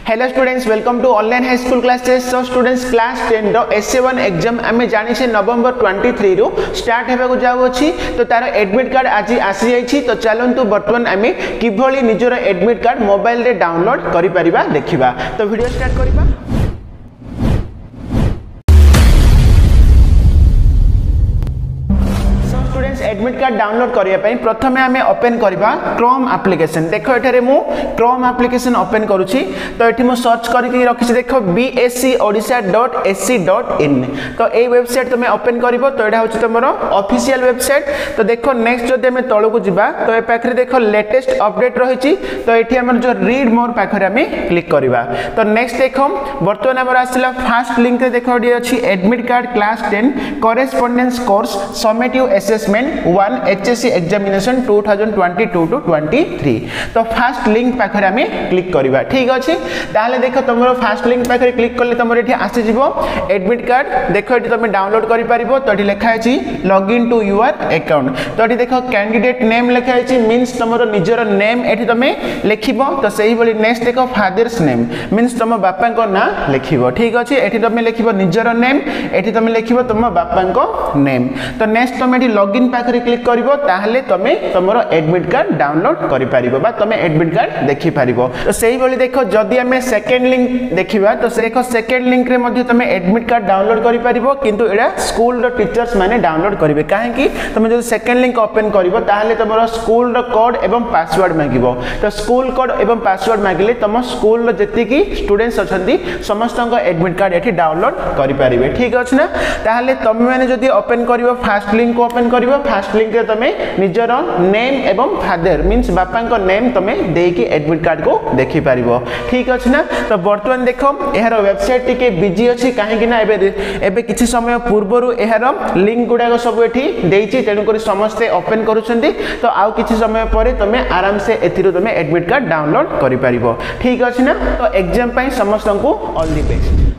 Hello students, welcome to online high school class test. So students, class 10 रो SA one exam आमे जानि छे नवंबर 23 रो start हेबा को जाउ अछि। तो तार एडमिट कार्ड आज आसी जाई छी। तो चलंतु वर्तमान आमे किभली निजर एडमिट कार्ड मोबाइल रे डाउनलोड करि परिबा देखिबा। तो वीडियो स्टार्ट करिबा। एडमिट कार्ड डाउनलोड करिया पई प्रथमे आमे ओपन करबा क्रोम एप्लीकेशन। देखो एठारे मु क्रोम एप्लीकेशन ओपन करूची। तो एठी मु सर्च करिके रखिछ, देखो bscodisha.ac.in। तो ए वेबसाइट तुमे ओपन करिवो। तो एटा होची तमरो ऑफिशियल वेबसाइट। तो देखो नेक्स्ट जदि हमें तळो को जिबा तो ए पाखरे देखो लेटेस्ट अपडेट रहिची। तो एठी हमर जो रीड मोर पाखरे हमें क्लिक करिबा। तो नेक्स्ट देखो वर्तमान हमर आसिला फर्स्ट लिंक रे देखो एडी अछि admit card class 10 correspondence course summative assessment 1 HSC examination 2022-23। तो फर्स्ट लिंक पाखरे हमें क्लिक करिबा। ठीक अछि, ताले देखो तमरो फर्स्ट लिंक पाखरे क्लिक करले तमरो एठी आसी जिवो एडमिट कार्ड। देखो एठी तमे डाउनलोड करि परिबो। तो एठी लिखा अछि लॉगिन टू योर अकाउंट। तो एठी देखो कैंडिडेट नेम लिखा अछि, मींस तमरो निजर नेम एठी तमे लिखिबो। तो सही बोली नेक्स्ट देखो फादर्स नेम मींस तम बापा को ना लिखिबो। ठीक अछि, एठी तमे लिखिबो निजर नेम, एठी तमे लिखिबो तम बापा को नेम। तो नेक्स्ट तमे एठी लॉगिन पाखरे क्लिक करिवो, ताहले तमे तमरो एडमिट कार्ड डाउनलोड करि परिबो बा तमे एडमिट कार्ड देखि परिबो। तो सही बोली देखो जदि हमें सेकंड लिंक देखिबा तो देखो सेकंड लिंक रे मध्ये तमे एडमिट कार्ड डाउनलोड करि परिबो, किंतु एडा स्कूल रो टीचर्स माने डाउनलोड करिवे। काहे कि तमे जो सेकंड लिंक ओपन करिवो ताहले तमरो स्कूल रो कोड एवं पासवर्ड मांगिबो। तो स्कूल कोड एवं पासवर्ड मांगिले तम स्कूल रो जति की स्टूडेंट्स अछंती समस्त को एडमिट कार्ड एठी डाउनलोड करि परिबे। ठीक अछि ना। ताहले तमे माने जदि ओपन करिवो फर्स्ट लिंक को ओपन करिवो, फर्स्ट लिंक रे तमे निजर नेम एवं फादर मींस बापा को नेम तमे देकी एडमिट कार्ड को देखि परिबो। ठीक अछि ना। तो वर्तमान देखो एहार वेबसाइट टिके बिजी अछि, काहे कि ना एबे किछि समय पूर्वरु एहार लिंक गुडा सब एठी देइछि, तेनु करी समस्त ओपन करूछंती। तो आउ किछि समय परे तमे आराम से एथिरो तमे एडमिट कार्ड डाउनलोड करि परिबो। ठीक अछि ना। तो एग्जाम पई समस्त को ऑल द बेस्ट।